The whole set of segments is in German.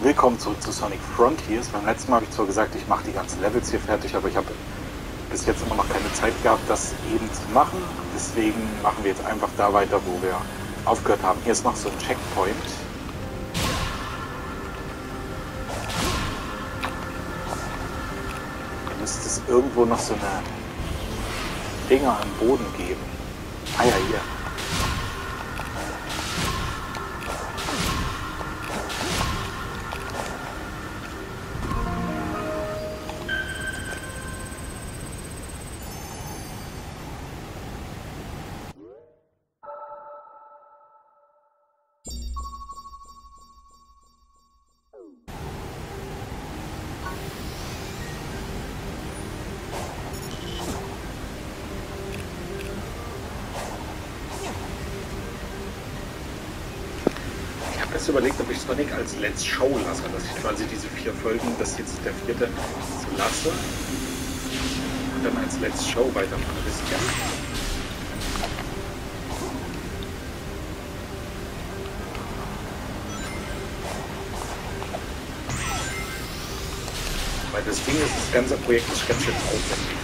Willkommen zurück zu Sonic Frontiers. Beim letzten Mal habe ich zwar gesagt, ich mache die ganzen Levels hier fertig, aber ich habe bis jetzt immer noch keine Zeit gehabt, das eben zu machen. Deswegen machen wir jetzt einfach da weiter, wo wir aufgehört haben. Hier ist noch so ein Checkpoint. Da müsste es irgendwo noch so eine Dinger am Boden geben. Ah ja, hier. Ich habe überlegt, ob ich Sonic als Let's Show lasse, dass ich quasi diese 4 Folgen, das jetzt der 4. so lasse und dann als Let's Show weitermache. Wisst ihr? Weil das Ding ist, das ganze Projekt ist ganz schön aufwendig.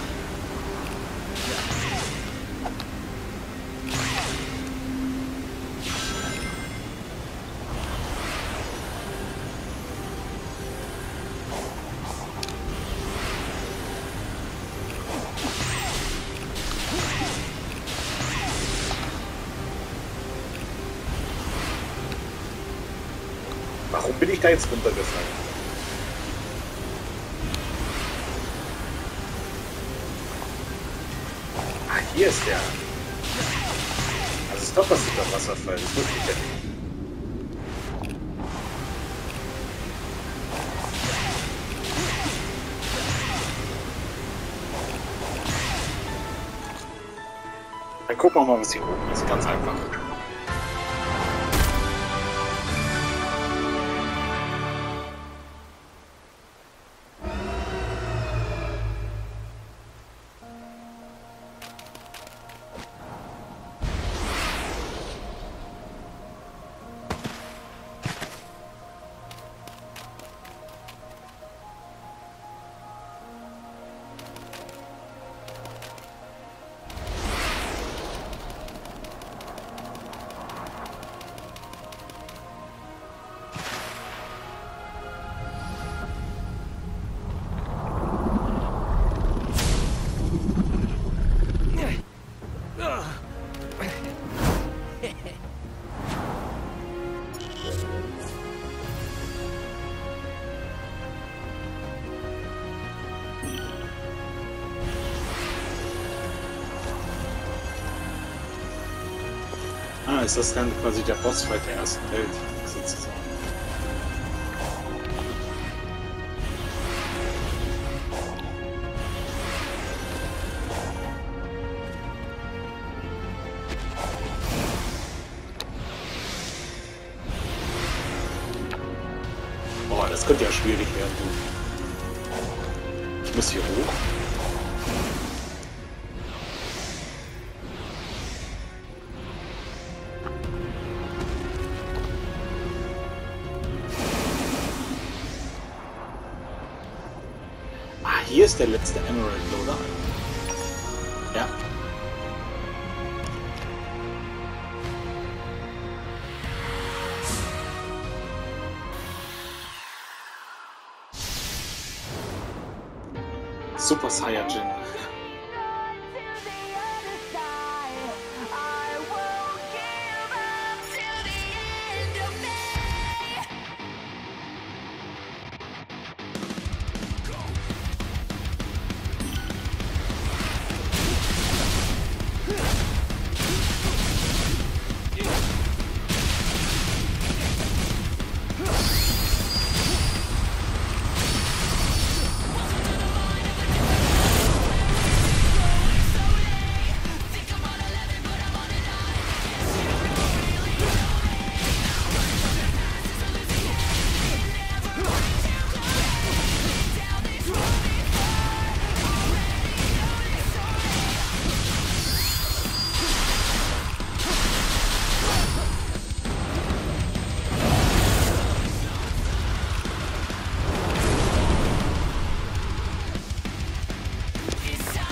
Warum bin ich da jetzt runtergefallen? Ah, hier ist der. Also ist doch was unter Wasserfall, das wusste ich ja nicht. Dann gucken wir mal, was hier oben ist. Ganz einfach. Ah, ist das dann quasi der Bossfight der ersten Welt, sozusagen. Boah, das könnte ja schwierig werden. Ich muss hier hoch. Hier ist der letzte Emerald, oder? Ja. Super Saiyajin.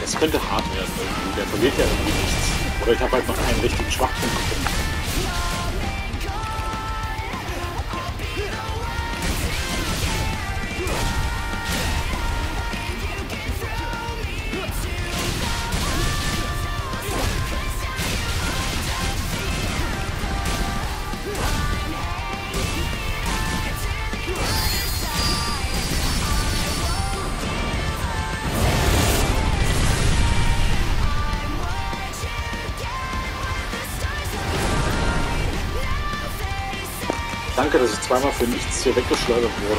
Es könnte hart werden irgendwie. Der verliert ja irgendwie nichts. Oder ich habe halt noch keinen richtigen Schwachpunkt gefunden. Danke, dass ich zweimal für nichts hier weggeschleudert wurde.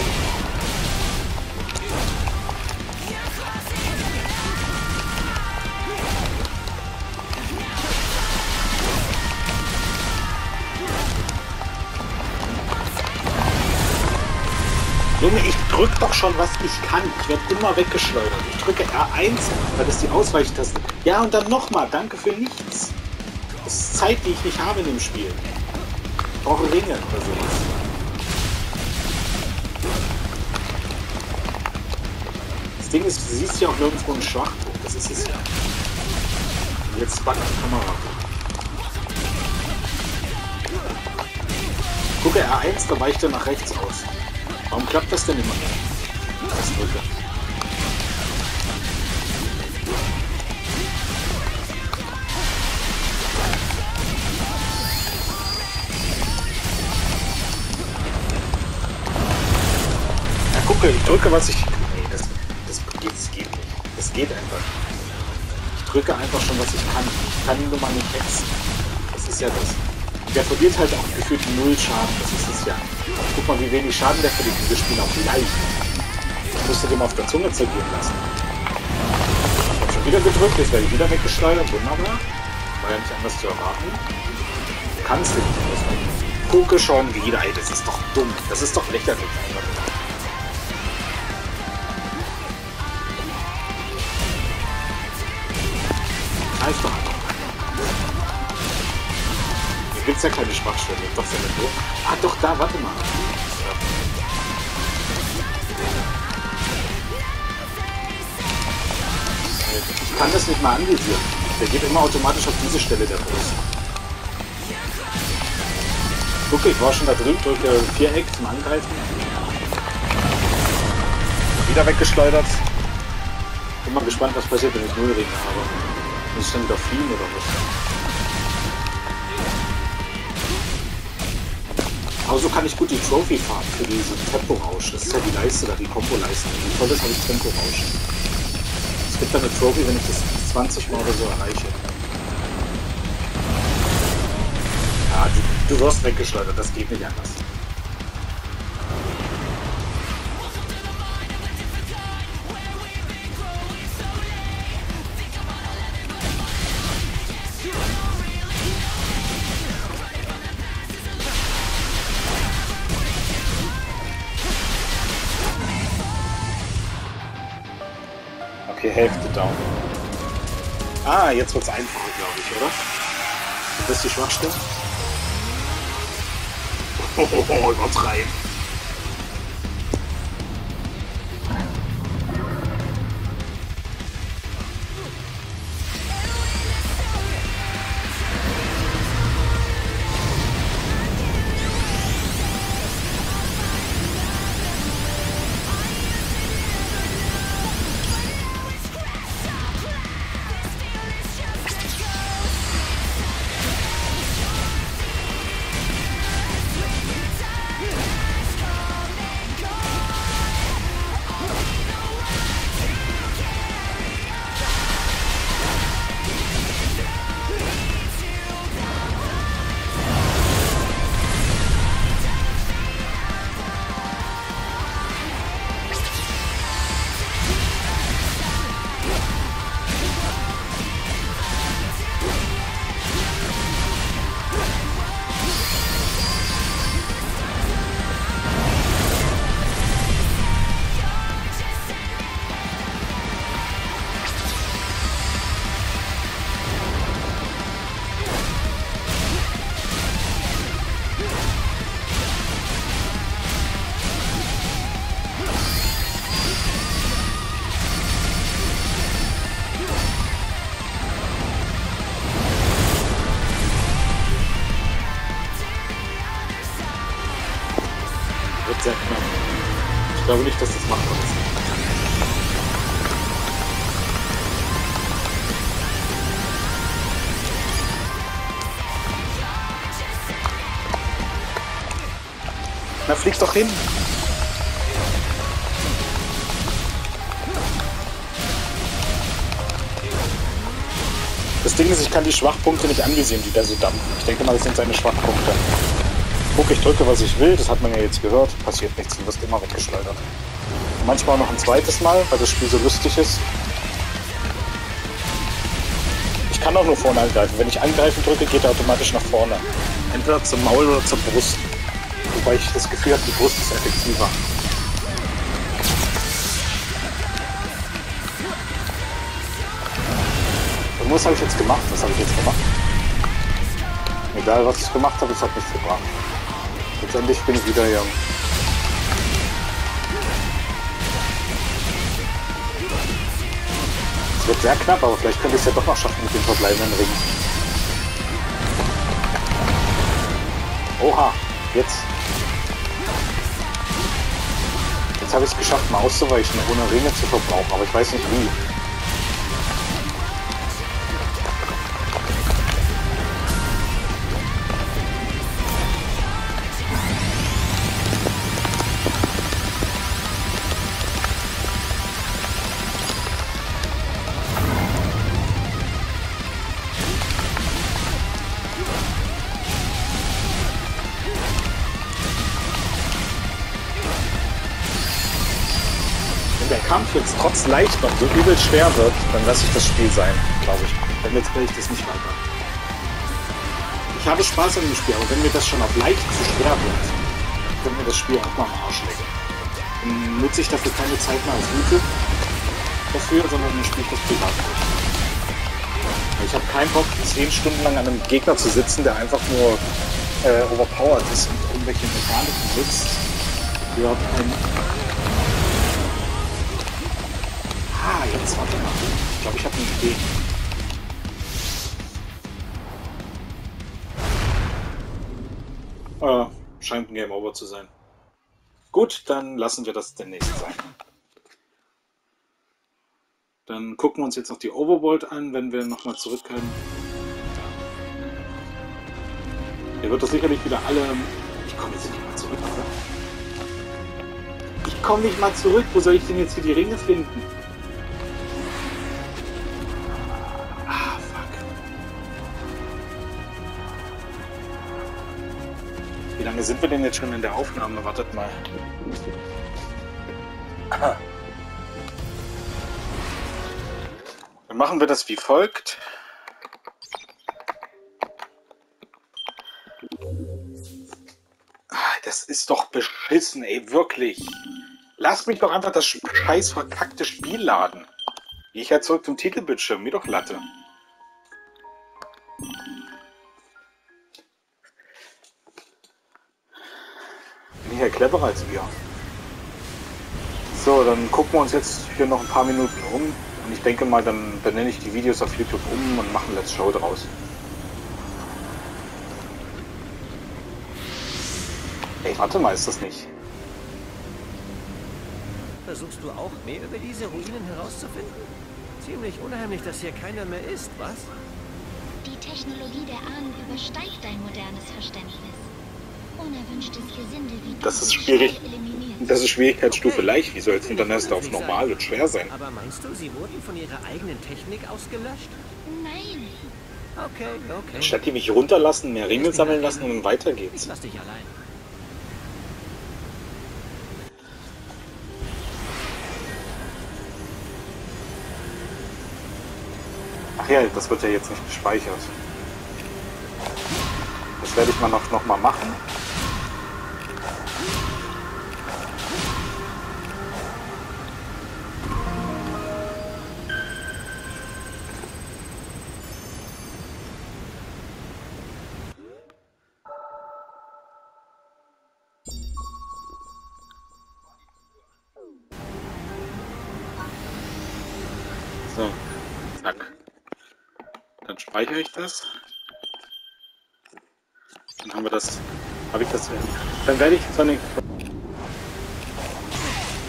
Junge, ich drück doch schon, was ich kann. Ich werde immer weggeschleudert. Ich drücke R1, weil das die Ausweichtaste. Ja, und dann nochmal. Danke für nichts. Das ist Zeit, die ich nicht habe in dem Spiel. Ich brauche Ringe oder sowas. Das Ding ist, du siehst ja auch nirgendwo einen Schwachpunkt. Das ist es ja. Und jetzt backt die Kamera. Gucke R1, da weicht er nach rechts aus. Warum klappt das denn immer nicht? Das drücke. Ja, gucke, ich drücke, was ich... Nee, das geht nicht. Das geht einfach nicht. Ich drücke einfach schon, was ich kann. Ich kann ihn nur mal nicht hexen. Das ist ja das. Der verliert halt auch gefühlt 0 Schaden. Das ist es ja. Guck mal, wie wenig Schaden der verliert. Dieses Spiel auch leicht. Ich musste dem auf der Zunge zergehen lassen. Ich habe schon wieder gedrückt, jetzt werde ich wieder weggeschleudert. Wunderbar. War ja nicht anders zu erwarten. Du kannst nicht ausweichen. Gucke schon wieder. Ey, das ist doch dumm. Das ist doch lächerlich. Greif doch einfach. Hier gibt es ja keine Schwachstelle. Doch, sehr gut. Ah, doch, da, warte mal. Ich kann das nicht mal anvisieren. Der geht immer automatisch auf diese Stelle der Brust. Guck, ich war schon da drüben, drücke Viereck zum Angreifen. Wieder weggeschleudert. Bin mal gespannt, was passiert, wenn ich Nullringe habe. Muss ich dann wieder fliehen oder was? Aber so kann ich gut die Trophy fahren für diesen Temporausch. Das ist ja die Leiste da, die Kombo-Leiste. Wie toll ist, habe ich Temporausch. Es gibt dann eine Trophy, wenn ich das 20 Mal oder so erreiche. Ja, du wirst weggeschleudert, das geht nicht anders. Okay, Hälfte down. Ah, jetzt wird's einfacher, glaube ich, oder? Das ist die Schwachstelle? Oh, übertreiben. Ich glaube nicht, dass das machbar ist. Na, flieg doch hin! Das Ding ist, ich kann die Schwachpunkte nicht anvisieren, die da so dampfen. Ich denke mal, das sind seine Schwachpunkte. Guck, ich drücke, was ich will, das hat man ja jetzt gehört. Passiert nichts, du wirst immer weggeschleudert. Manchmal noch ein zweites Mal, weil das Spiel so lustig ist. Ich kann auch nur vorne angreifen. Wenn ich angreifen drücke, geht er automatisch nach vorne. Entweder zum Maul oder zur Brust. Wobei ich das Gefühl habe, die Brust ist effektiver. Und was habe ich jetzt gemacht? Was habe ich jetzt gemacht? Egal, was ich gemacht habe, es hat nichts gebracht. Letztendlich bin ich wieder hier. Es wird sehr knapp, aber vielleicht könnte ich es ja doch noch schaffen mit den verbleibenden Ringen. Oha, jetzt. Jetzt habe ich es geschafft, mal auszuweichen, ohne Ringe zu verbrauchen, aber ich weiß nicht wie. Der Kampf jetzt trotz leicht noch so übel schwer wird, dann lasse ich das Spiel sein, glaube ich. Dann jetzt will ich das nicht weiter. Ich habe Spaß an dem Spiel, aber wenn mir das schon auf leicht zu schwer wird, dann mir das Spiel auch mal am Arsch legen. Dann nutze ich dafür keine Zeit mehr auf YouTube dafür, sondern dann spiele ich das privat durch. Ich habe keinen Bock, 10 Stunden lang an einem Gegner zu sitzen, der einfach nur overpowered ist und irgendwelche Mechaniken nutzt. Die hat jetzt warte mal. Ich glaube, ich habe eine Idee. Scheint ein Game Over zu sein. Gut, dann lassen wir das demnächst sein. Dann gucken wir uns jetzt noch die Overworld an, wenn wir nochmal zurück können. Hier wird das sicherlich wieder alle... Ich komme jetzt nicht mal zurück, oder? Ich komme nicht mal zurück. Wo soll ich denn jetzt hier die Ringe finden? Wie lange sind wir denn jetzt schon in der Aufnahme? Wartet mal. Dann machen wir das wie folgt. Das ist doch beschissen, ey, wirklich. Lass mich doch einfach das scheiß verkackte Spiel laden. Gehe ich halt zurück zum Titelbildschirm, mir doch Latte. Bin ich ja cleverer als wir. So, dann gucken wir uns jetzt hier noch ein paar Minuten um. Und ich denke mal, dann benenne ich die Videos auf YouTube um und mache ein Let's Show draus. Ey, warte mal, ist das nicht? Versuchst du auch mehr über diese Ruinen herauszufinden? Ziemlich unheimlich, dass hier keiner mehr ist, was? Die Technologie der Ahnen übersteigt dein modernes Verständnis. Unerwünschtes Gesindel wie das ist schwierig. Das ist Schwierigkeitsstufe leicht. Wie soll es denn dann erst auf normal und schwer sein? Aber meinst du, sie wurden von ihrer eigenen Technik ausgelöscht? Nein. Okay. Statt die mich runterlassen, mehr Ringe sammeln lassen und dann weiter geht's. Ich lass dich allein. Ach ja, das wird ja jetzt nicht gespeichert. Das werde ich mal noch mal machen. So, zack. Dann speichere ich das. Dann haben wir das. Habe ich das. Dann werde ich Sonic.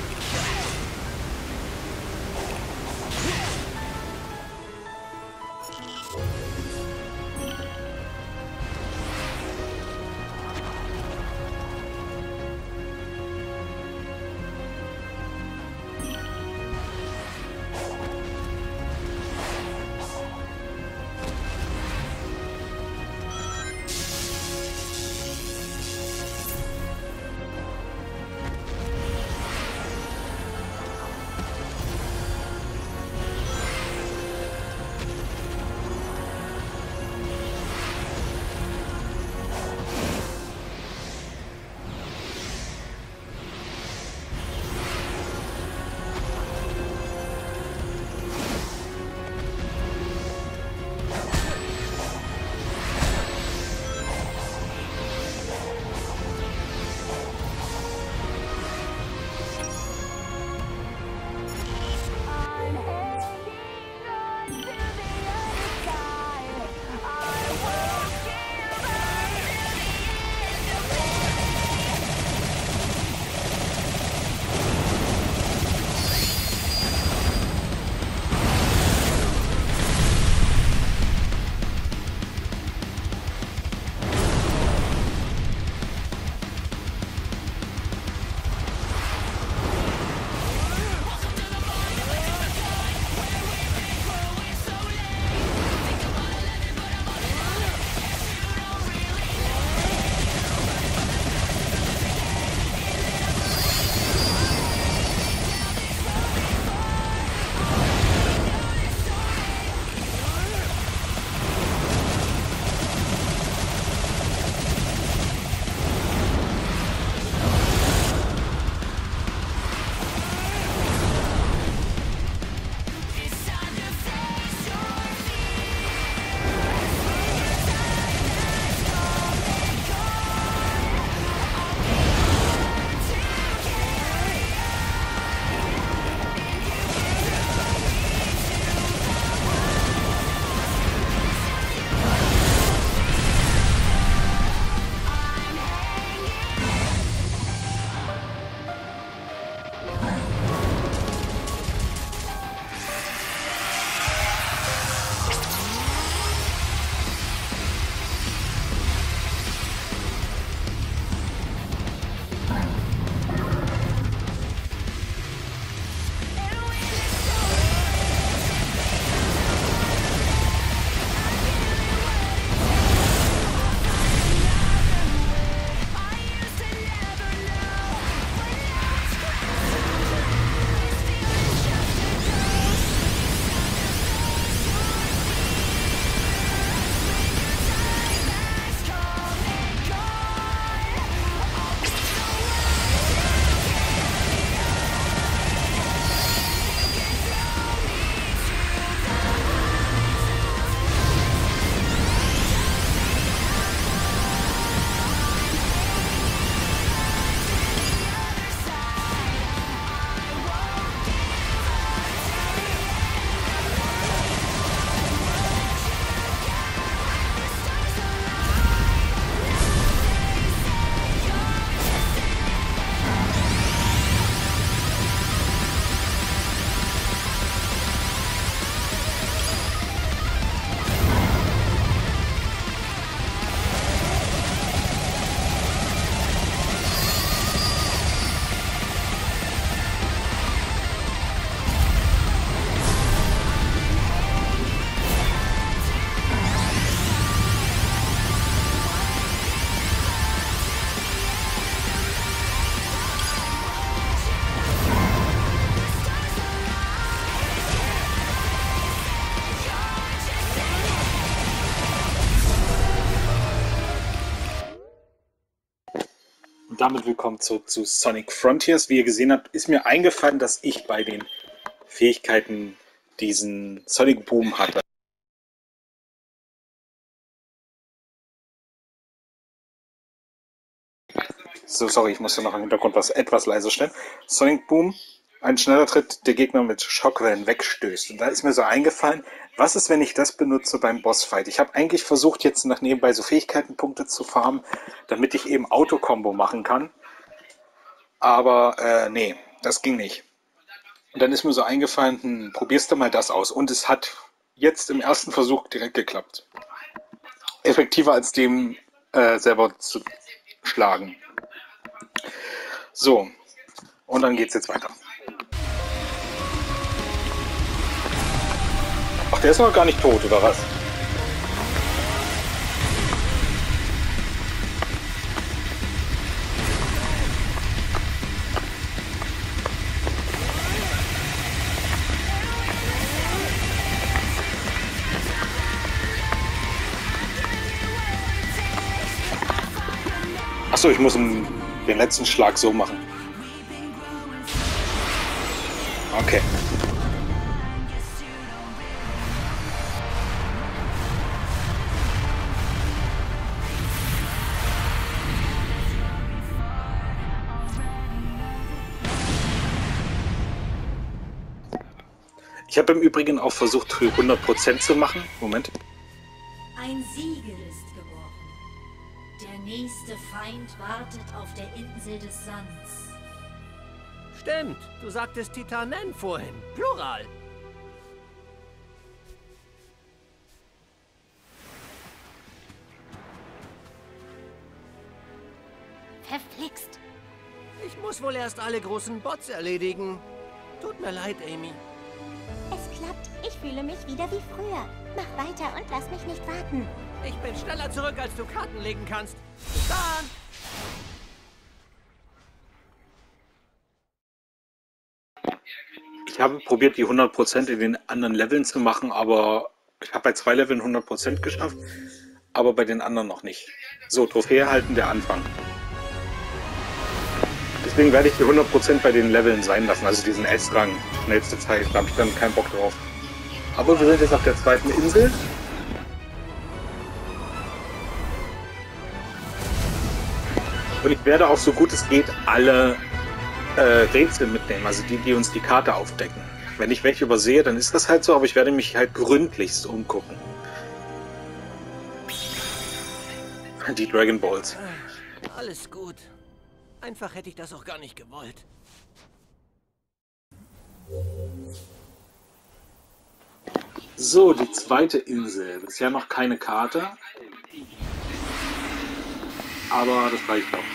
damit willkommen zurück zu Sonic Frontiers. Wie ihr gesehen habt, ist mir eingefallen, dass ich bei den Fähigkeiten diesen Sonic Boom hatte. So, sorry, ich musste noch im Hintergrund was etwas leiser stellen. Sonic Boom, ein schneller Tritt, der Gegner mit Schockwellen wegstößt. Und da ist mir so eingefallen, was ist, wenn ich das benutze beim Bossfight? Ich habe eigentlich versucht, jetzt nach nebenbei so Fähigkeitenpunkte zu farmen, damit ich eben Auto-Kombo machen kann. Aber nee, das ging nicht. Und dann ist mir so eingefallen, probierst du mal das aus. Und es hat jetzt im ersten Versuch direkt geklappt. Effektiver als dem selber zu schlagen. So, und dann geht's jetzt weiter. Ach, der ist noch gar nicht tot, oder was? Achso, ich muss den letzten Schlag so machen. Okay. Ich habe im Übrigen auch versucht, 100% zu machen. Moment. Ein Siegel ist gebrochen. Der nächste Feind wartet auf der Insel des Sands. Stimmt, du sagtest Titanen vorhin. Plural. Verflixt. Ich muss wohl erst alle großen Bots erledigen. Tut mir leid, Amy. Es klappt. Ich fühle mich wieder wie früher. Mach weiter und lass mich nicht warten. Ich bin schneller zurück, als du Karten legen kannst. Bis dann! Ich habe probiert, die 100% in den anderen Leveln zu machen, aber ich habe bei 2 Leveln 100% geschafft, aber bei den anderen noch nicht. So, Trophäe erhalten, der Anfang. Deswegen werde ich die 100% bei den Leveln sein lassen, also diesen S-Rang, schnellste Zeit, da habe ich dann keinen Bock drauf. Aber wir sind jetzt auf der zweiten Insel. Und ich werde auch so gut es geht alle Rätsel mitnehmen, also die uns die Karte aufdecken. Wenn ich welche übersehe, dann ist das halt so, aber ich werde mich halt gründlichst umgucken. Die Dragon Balls. Alles gut. Einfach hätte ich das auch gar nicht gewollt. So, die zweite Insel. Bisher noch keine Karte. Aber das reicht noch.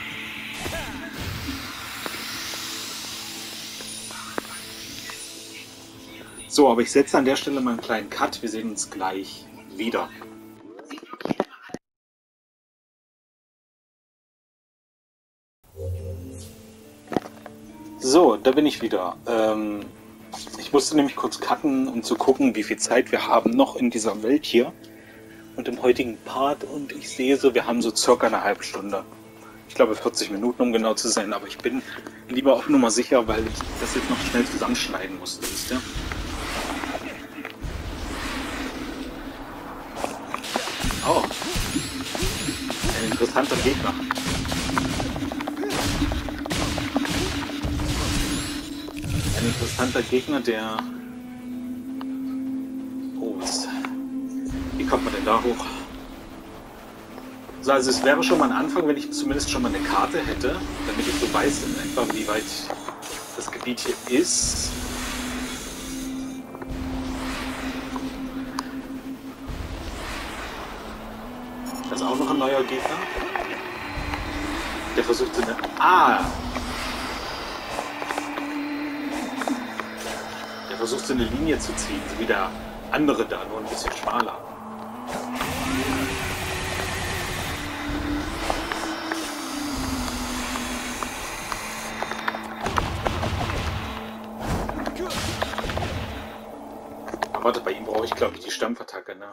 So, aber ich setze an der Stelle mal einen kleinen Cut. Wir sehen uns gleich wieder. So, da bin ich wieder. Ich musste nämlich kurz cutten, um zu gucken, wie viel Zeit wir haben noch in dieser Welt hier und im heutigen Part. Und ich sehe so, wir haben so circa eine halbe Stunde. Ich glaube 40 Minuten, um genau zu sein. Aber ich bin lieber auf Nummer sicher, weil ich das jetzt noch schnell zusammenschneiden musste, wisst ihr? Oh, ein interessanter Gegner. Ein interessanter Gegner, der... Oh, wie kommt man denn da hoch? So, also es wäre schon mal ein Anfang, wenn ich zumindest schon mal eine Karte hätte, damit ich so weiß in etwa, wie weit das Gebiet hier ist. Das ist auch noch ein neuer Gegner. Der versucht so eine... Der versucht so eine Linie zu ziehen, so wie der andere da, nur ein bisschen schmaler. Aber warte, bei ihm brauche ich glaube ich die Stampfattacke, ne?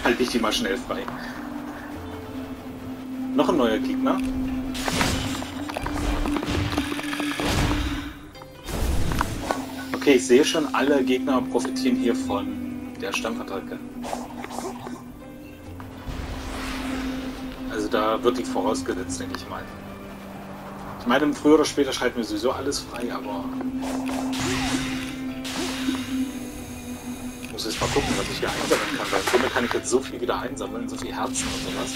halte ich die mal schnell frei. Noch ein neuer Gegner. Okay, ich sehe schon, alle Gegner profitieren hier von der Stampfattacke. Also da wird die vorausgesetzt, denke ich mal. Ich meine, früher oder später schalten wir sowieso alles frei, aber... Ich muss jetzt mal gucken, was ich hier einsammeln kann, weil im Grunde kann ich jetzt so viel wieder einsammeln, so viel Herzen und sowas.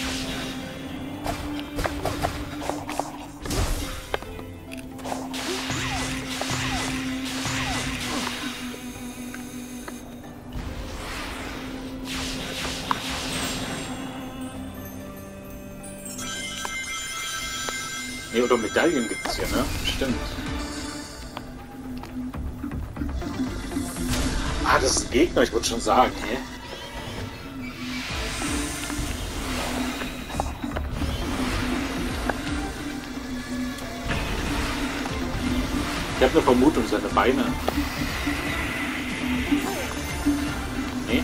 Ne, oder Medaillen gibt es hier, ne? Stimmt. Ah, das ist ein Gegner, ich wollte schon sagen, hä? Ich habe eine Vermutung, seine Beine. Nee?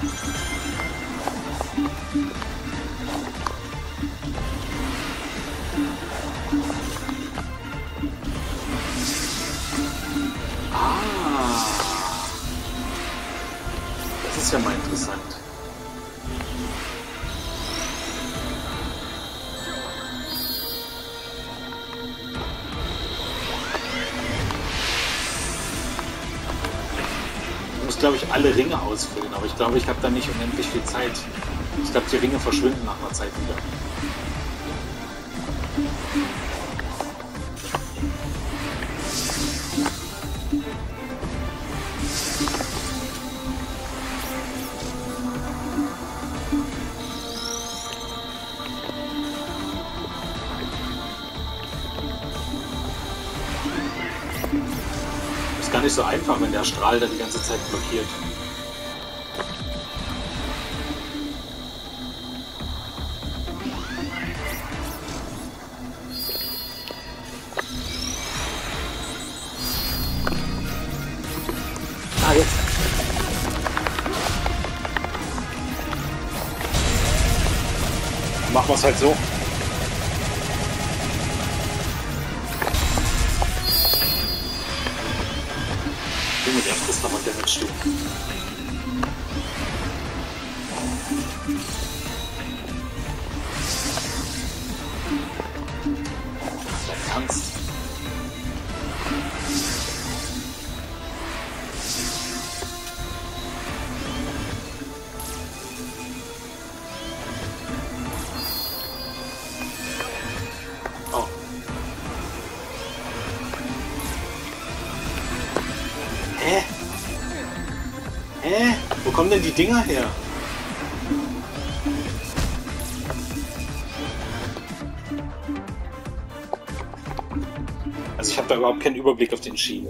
Das ist ja mal interessant. Ich muss, glaube ich, alle Ringe ausfüllen, aber ich glaube, ich habe da nicht unendlich viel Zeit. Ich glaube, die Ringe verschwinden nach einer Zeit wieder. Ist gar nicht so einfach, wenn der Strahl da die ganze Zeit blockiert. Ah, jetzt. Dann machen wir es halt so. Der frisst nochmal Damage zu. Dein Ernst? Oh. Hä? Hä? Wo kommen denn die Dinger her? Also ich habe da überhaupt keinen Überblick auf den Schienen.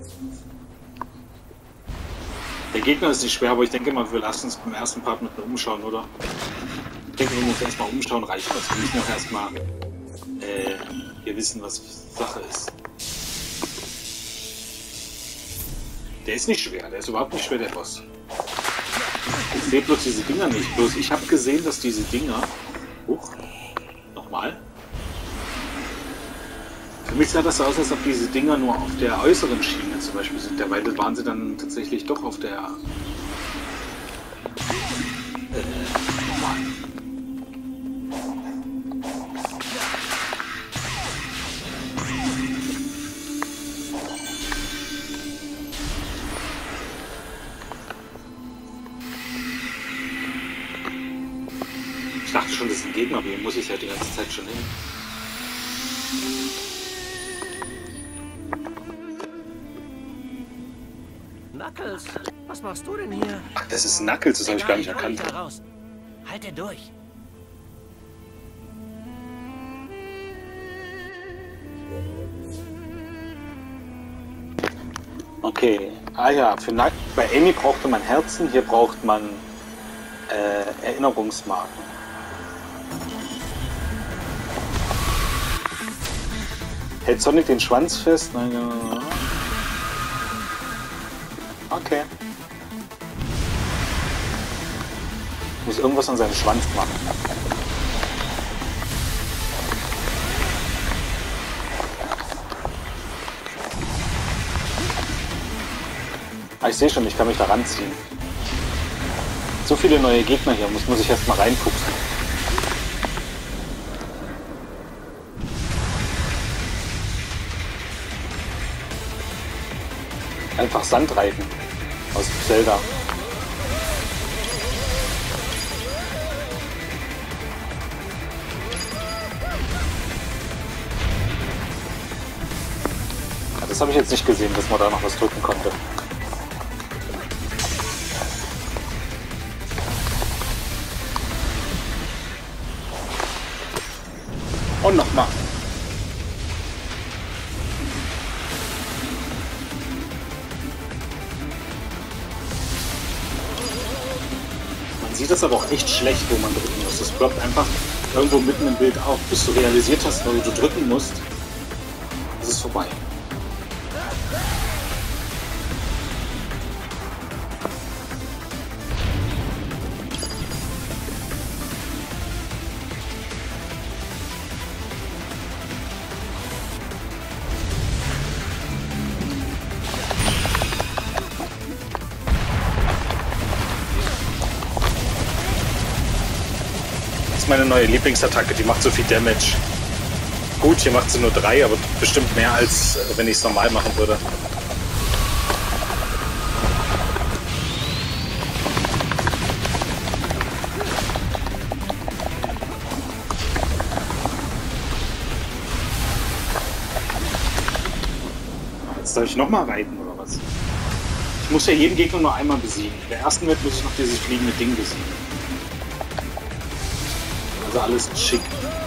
Der Gegner ist nicht schwer, aber ich denke mal, wir lassen uns beim ersten Part mit einem Umschauen, oder? Ich denke, wir müssen erstmal umschauen, reicht das. Wir müssen auch erstmal hier wissen, was Sache ist. Der ist nicht schwer, der ist überhaupt nicht schwer, der Boss. Ich sehe bloß diese Dinger nicht. Bloß ich habe gesehen, dass diese Dinger... Nochmal. Für mich sah das so aus, als ob diese Dinger nur auf der äußeren Schiene zum Beispiel sind. Dabei waren sie dann tatsächlich doch auf der... normalen. Ich dachte schon, das ist ein Gegner, aber hier muss ich ja die ganze Zeit schon hin. Knuckles, was machst du denn hier? Ach, das ist Knuckles, das habe ich gar nicht erkannt. Halte durch. Okay, ah ja, bei Amy brauchte man Herzen, hier braucht man Erinnerungsmarken. Hält Sonic den Schwanz fest? Nein, ja. Okay. muss irgendwas an seinen Schwanz machen. Ah, ich sehe schon, ich kann mich da ranziehen. So viele neue Gegner hier, muss ich erst mal reinfuchsen. Einfach Sandreifen aus Zelda. Ja, das habe ich jetzt nicht gesehen, dass man da noch was drücken konnte. Und nochmal. Man sieht das aber auch echt schlecht, wo man drücken muss. Es ploppt einfach irgendwo mitten im Bild auf, bis du realisiert hast, wo du drücken musst. Es ist vorbei. Meine neue Lieblingsattacke, die macht so viel Damage. Gut, hier macht sie nur 3, aber bestimmt mehr, als wenn ich es normal machen würde. Jetzt soll ich nochmal reiten, oder was? Ich muss ja jeden Gegner nur einmal besiegen. In der ersten Welt muss ich noch dieses fliegende Ding besiegen. Also alles schick.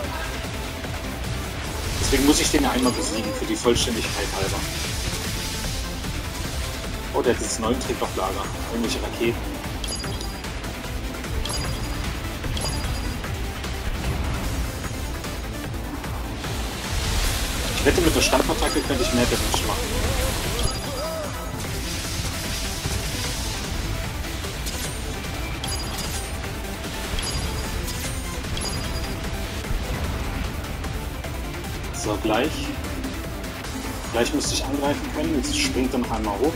Deswegen muss ich den ja einmal besiegen, für die Vollständigkeit halber. Oh, der hat jetzt neuen Triebwaffenlager. Irgendwelche Raketen. Ich wette, mit der Stampfattacke könnte ich mehr Damage machen. So, gleich müsste ich angreifen können. Jetzt springt er noch einmal hoch.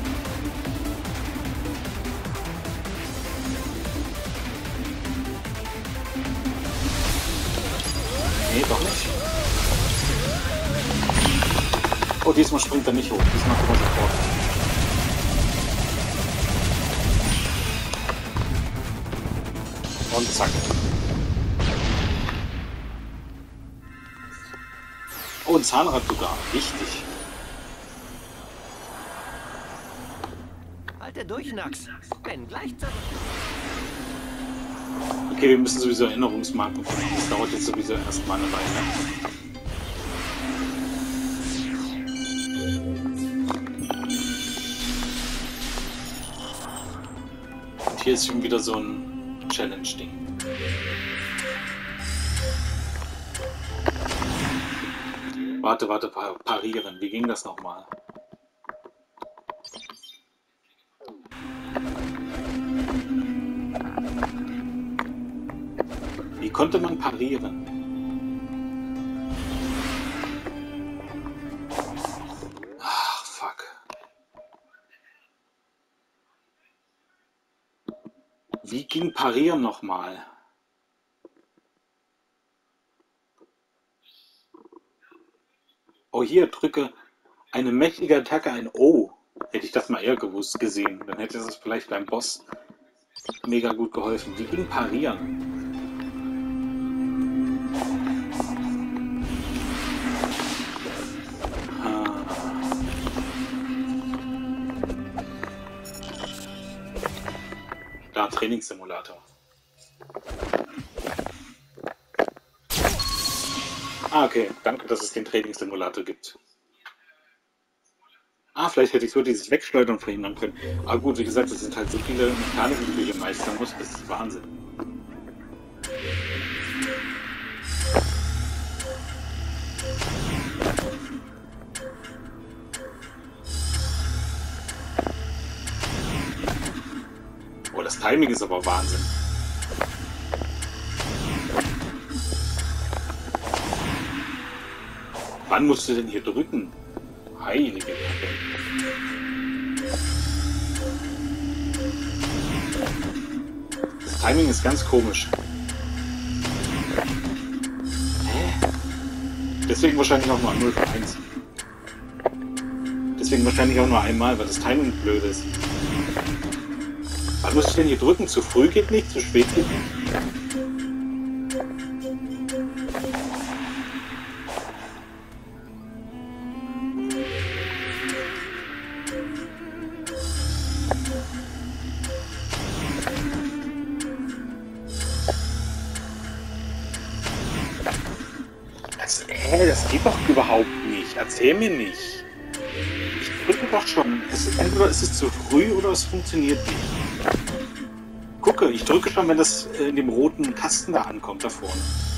Nee, doch nicht. Oh, diesmal springt er nicht hoch. Diesmal kommt er sofort. Und zack. Oh, ein Zahnrad sogar. Wichtig. Halte durch, Nax. Wenn gleich zurück. Okay, wir müssen sowieso Erinnerungsmarken finden. Das dauert jetzt sowieso erstmal eine Weile. Und hier ist schon wieder so ein Challenge-Ding. Warte, parieren. Wie ging das nochmal? Wie konnte man parieren? Ach, fuck. Wie ging parieren nochmal? Oh, hier, drücke eine mächtige Attacke, ein O. Hätte ich das mal eher gesehen, dann hätte es vielleicht beim Boss mega gut geholfen. Wie ging parieren? Da, Trainingssimulator. Ah, okay. Danke, dass es den Trainingssimulator gibt. Ah, vielleicht hätte ich so dieses Wegschleudern verhindern können. Aber gut, wie gesagt, es sind halt so viele Mechaniken, die du hier meistern musst. Das ist Wahnsinn. Oh, das Timing ist aber Wahnsinn. Wann musst du denn hier drücken? Heilige Erde. Das Timing ist ganz komisch. Hä? Deswegen wahrscheinlich auch nur 0 für 1. Deswegen wahrscheinlich auch nur einmal, weil das Timing blöd ist. Was muss ich denn hier drücken? Zu früh geht nicht, zu spät geht nicht? Das geht doch überhaupt nicht. Erzähl mir nicht. Ich drücke doch schon. Entweder ist es zu früh oder es funktioniert nicht. Gucke, ich drücke schon, wenn das in dem roten Kasten da ankommt, da vorne.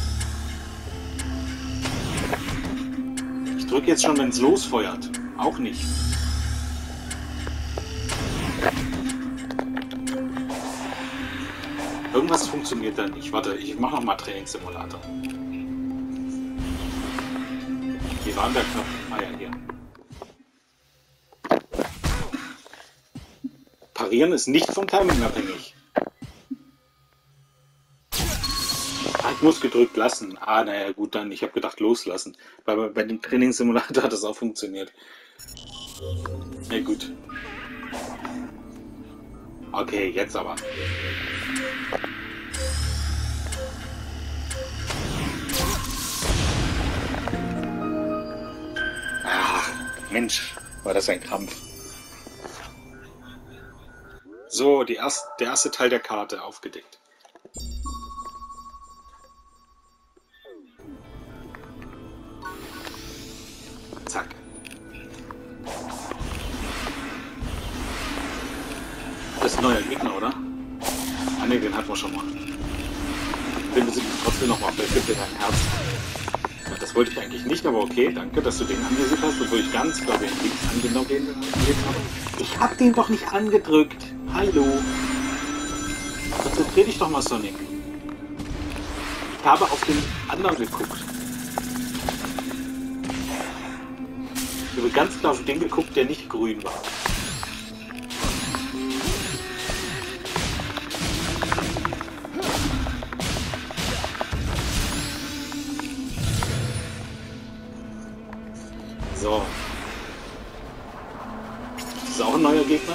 Ich drücke jetzt schon, wenn es losfeuert. Auch nicht. Irgendwas funktioniert da nicht. Warte, ich mache nochmal Trainingssimulator. Wie war der Knopf? Ah ja, hier. Parieren ist nicht vom Timing abhängig. Ah, ich muss gedrückt lassen. Ah, naja, gut, dann. Ich habe gedacht, loslassen. Weil bei dem Trainingssimulator hat das auch funktioniert. Ja, gut. Okay, jetzt aber. Mensch, war das ein Krampf. So, der erste Teil der Karte aufgedeckt. Zack. Das ist ein neuer Gegner, oder? Ah ne, den hatten wir schon mal. Den besiegen wir trotzdem nochmal. Vielleicht gibt er dein Herz. Das wollte ich eigentlich nicht, aber okay, danke, dass du den angesiedelt hast, obwohl ich ganz, glaube ich, links angenommen habe. Ich habe den doch nicht angedrückt. Hallo. Konzentrier dich doch mal, Sonic. Ich habe auf den anderen geguckt. Ich habe ganz klar auf den geguckt, der nicht grün war. So. Das ist auch ein neuer Gegner.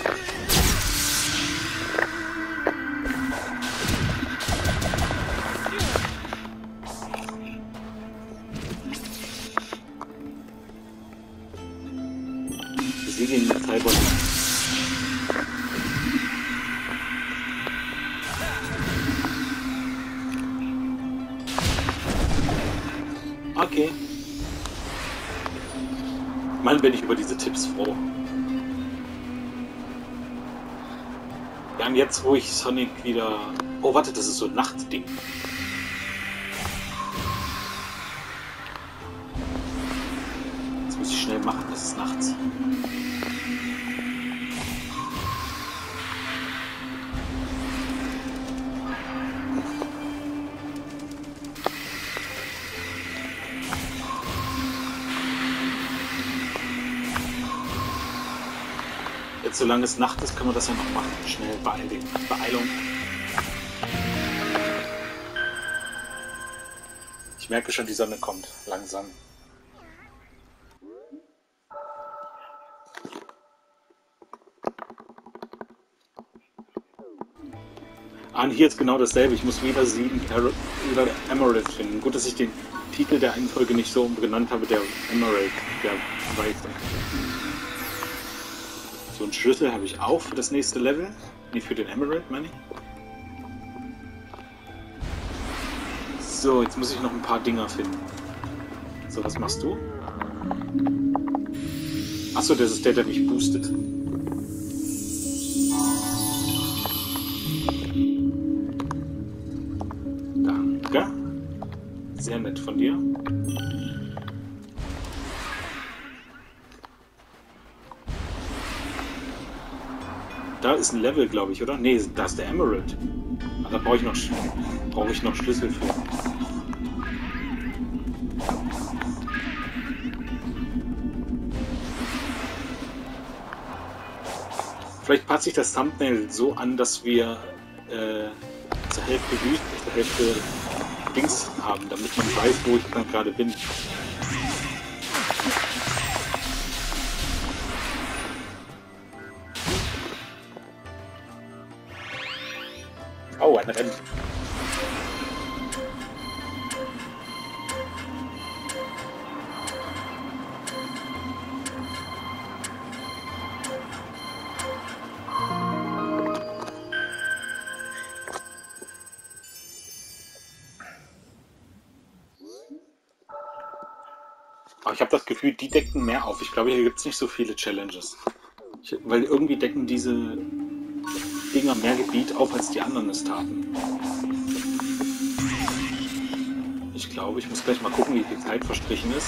Besiege ihn in der Zeitbombe. Okay. Mann, bin ich über diese Tipps froh. Ja, und jetzt, wo ich Sonic wieder... Oh, warte, das ist so ein Nachtding. Das muss ich schnell machen, das ist nachts. Solange es Nacht ist, können wir das ja noch machen. Schnell, Beeilung. Ich merke schon, die Sonne kommt. Langsam. Ah, und hier ist genau dasselbe. Ich muss wieder Emerald finden. Gut, dass ich den Titel der einen Folge nicht so genannt habe, der Emerald, der Weiße. So einen Schlüssel habe ich auch für das nächste Level. Nicht für den Emerald, meine ich. So, jetzt muss ich noch ein paar Dinger finden. So, was machst du? Achso, das ist der mich boostet. Danke. Sehr nett von dir. Da ist ein Level, glaube ich, oder? Nee, da ist der Emerald. Ah, da brauche ich noch Schlüssel für. Vielleicht passe ich das Thumbnail so an, dass wir zur Hälfte Wüste, zur Hälfte Dings haben, damit man weiß, wo ich dann gerade bin. Oh, ein Rennen. Aber ich habe das Gefühl, die decken mehr auf. Ich glaube, hier gibt es nicht so viele Challenges. Weil irgendwie decken diese Dinger mehr Gebiet auf, als die anderen es taten. Ich glaube, ich muss gleich mal gucken, wie viel Zeit verstrichen ist.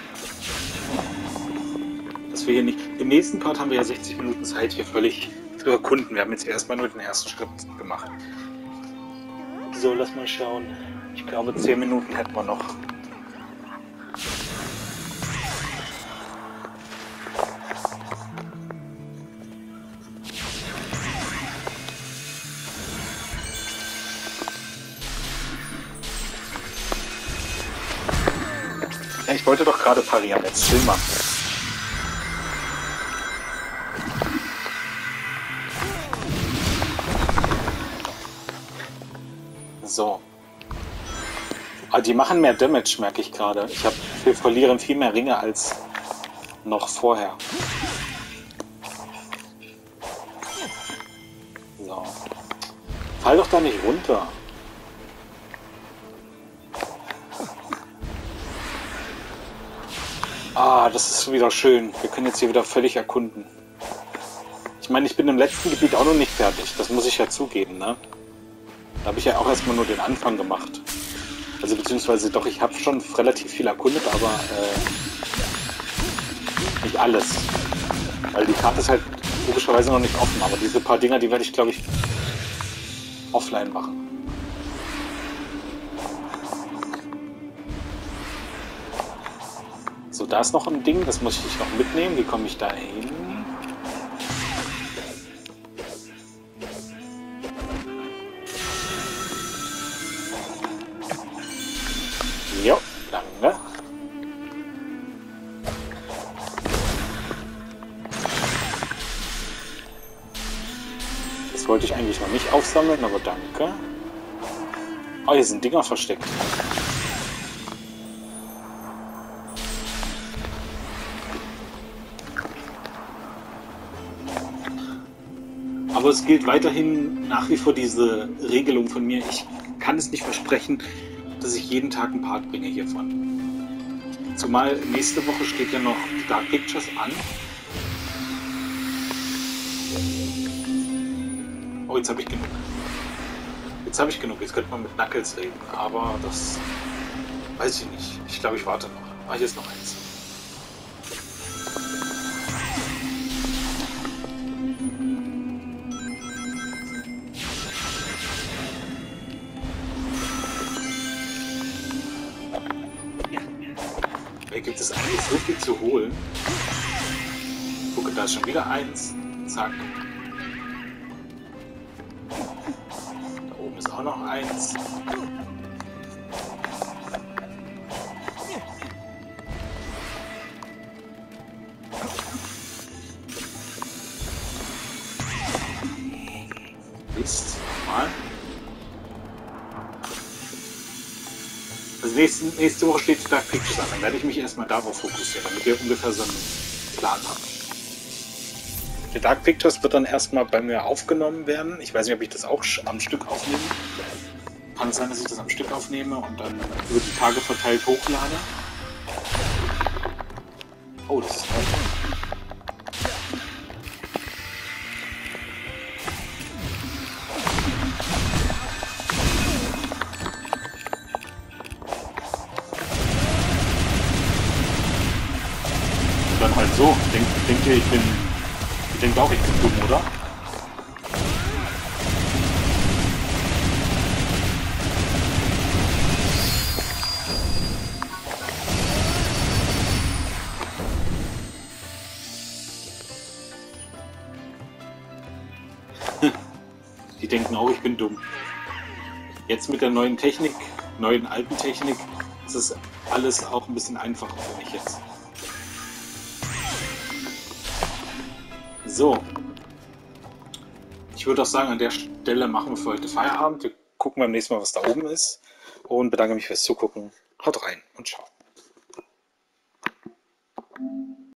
Dass wir hier nicht... Im nächsten Part haben wir ja 60 Minuten Zeit, hier völlig zu erkunden. Wir haben jetzt erstmal nur den ersten Schritt gemacht. So, lass mal schauen. Ich glaube, 10 Minuten hätten wir noch. Ja, ich wollte doch gerade parieren, jetzt chill mal. So. Aber die machen mehr Damage, merke ich gerade. Wir verlieren viel mehr Ringe als noch vorher. So. Fall doch da nicht runter. Ah, das ist wieder schön. Wir können jetzt hier wieder völlig erkunden. Ich meine, ich bin im letzten Gebiet auch noch nicht fertig. Das muss ich ja zugeben, ne? Da habe ich ja auch erstmal nur den Anfang gemacht. Also beziehungsweise doch, ich habe schon relativ viel erkundet, aber nicht alles. Weil die Karte ist halt logischerweise noch nicht offen. Aber diese paar Dinger, die werde ich, glaube ich, offline machen. So, da ist noch ein Ding, das muss ich noch mitnehmen. Wie komme ich da hin? Jo, danke. Das wollte ich eigentlich noch nicht aufsammeln, aber danke. Oh, hier sind Dinger versteckt. Aber es gilt weiterhin nach wie vor diese Regelung von mir. Ich kann es nicht versprechen, dass ich jeden Tag einen Part bringe hiervon. Zumal nächste Woche steht ja noch Dark Pictures an. Oh, jetzt habe ich genug. Jetzt könnte man mit Knuckles reden, aber das weiß ich nicht. Ich glaube, ich warte noch. Ah, hier ist noch eins. Hier gibt es eigentlich so viel zu holen. Gucke, da ist schon wieder eins. Zack. Da oben ist auch noch eins. Mist. Nochmal. Also nächste Woche steht Dark Pictures an. Dann werde ich mich erstmal darauf fokussieren, damit ihr ungefähr so einen Plan habt. Der Dark Pictures wird dann erstmal bei mir aufgenommen werden. Ich weiß nicht, ob ich das auch am Stück aufnehme. Kann es sein, dass ich das am Stück aufnehme und dann über die Tage verteilt hochlade. Oh, das ist neu. Dann halt so. Denkt ihr, ihr denkt auch, ich bin dumm, oder? Die denken auch, ich bin dumm. Jetzt mit der neuen Technik, neuen alten Technik, ist es alles auch ein bisschen einfacher für mich jetzt. So. Ich würde auch sagen, an der Stelle machen wir für heute Feierabend. Wir gucken beim nächsten Mal, was da oben ist. Und bedanke mich fürs Zugucken. Haut rein und ciao.